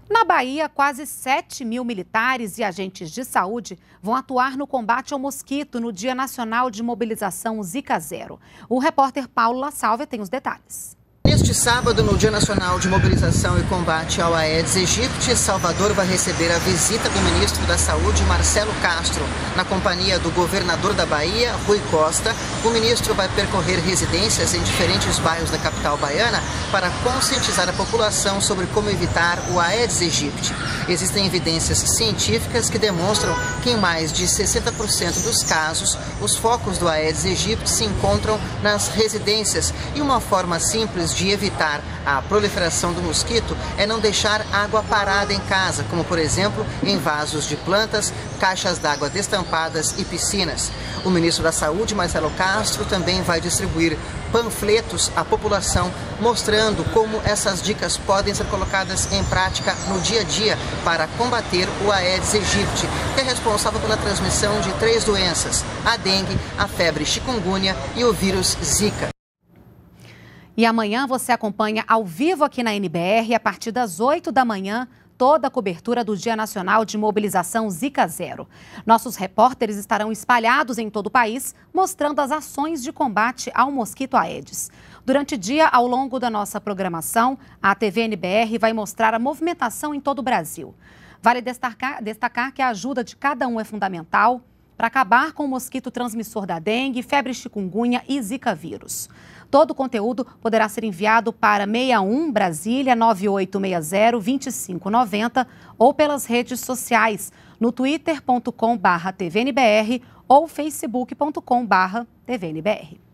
Na Bahia, quase 7.000 militares e agentes de saúde vão atuar no combate ao mosquito no Dia Nacional de Mobilização Zika Zero. O repórter Paulo La Sálvia tem os detalhes. Neste sábado, no Dia Nacional de Mobilização e Combate ao Aedes aegypti, Salvador vai receber a visita do ministro da Saúde, Marcelo Castro. Na companhia do governador da Bahia, Rui Costa, o ministro vai percorrer residências em diferentes bairros da capital baiana para conscientizar a população sobre como evitar o Aedes aegypti. Existem evidências científicas que demonstram que em mais de 60% dos casos, os focos do Aedes aegypti se encontram nas residências e uma forma simples de evitar a proliferação do mosquito é não deixar água parada em casa, como por exemplo em vasos de plantas, caixas d'água destampadas e piscinas. O ministro da Saúde, Marcelo Castro, também vai distribuir panfletos à população mostrando como essas dicas podem ser colocadas em prática no dia a dia para combater o Aedes aegypti, que é responsável pela transmissão de 3 doenças: a dengue, a febre chikungunya e o vírus Zika. E amanhã você acompanha ao vivo aqui na NBR, a partir das 8 da manhã, toda a cobertura do Dia Nacional de Mobilização Zika Zero. Nossos repórteres estarão espalhados em todo o país, mostrando as ações de combate ao mosquito Aedes. Durante o dia, ao longo da nossa programação, a TV NBR vai mostrar a movimentação em todo o Brasil. Vale destacar que a ajuda de cada um é fundamental para acabar com o mosquito transmissor da dengue, febre chikungunya e zika vírus. Todo o conteúdo poderá ser enviado para 61 Brasília 9860-2590 ou pelas redes sociais no twitter.com/tvnbr ou facebook.com/tvnbr.